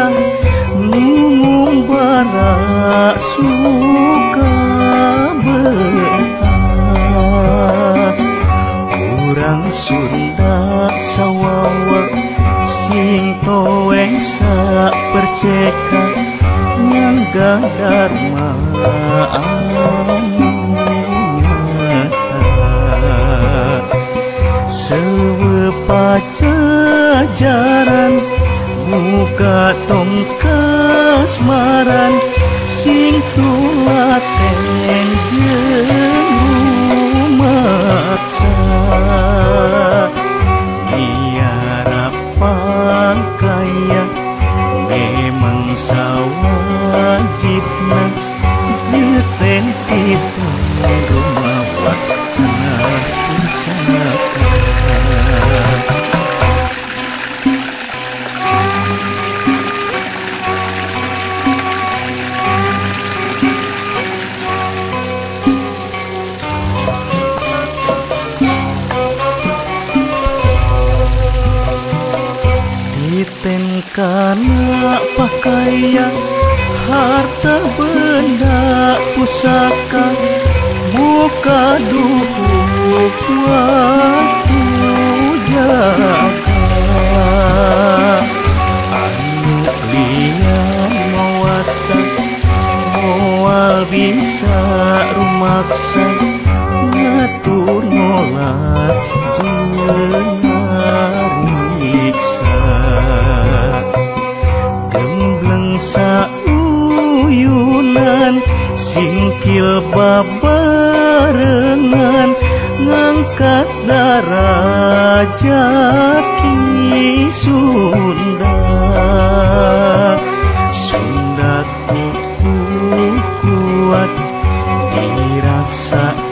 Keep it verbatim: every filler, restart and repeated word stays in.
Pakaian ngumbara suka betah. Urang Sunda sawawa sing toeng sa perceka nyangga dharma anu nyata. Sewe pajajaran muka tongkas maran sing tulaten jeung rumaksa. Biara pangkaya memang sawajibna geten kita rumah wakna pusaka. Karena pakaian harta benda pusaka muka duhuk waktu jaga. Anu lian mawasa moal bisa rumaksa ngatur nolak jeung ngariksa. Gembleng sauyunan singkil babarengan ngangkat darajat ki Sunda. Sunda kukuh kuat diraksa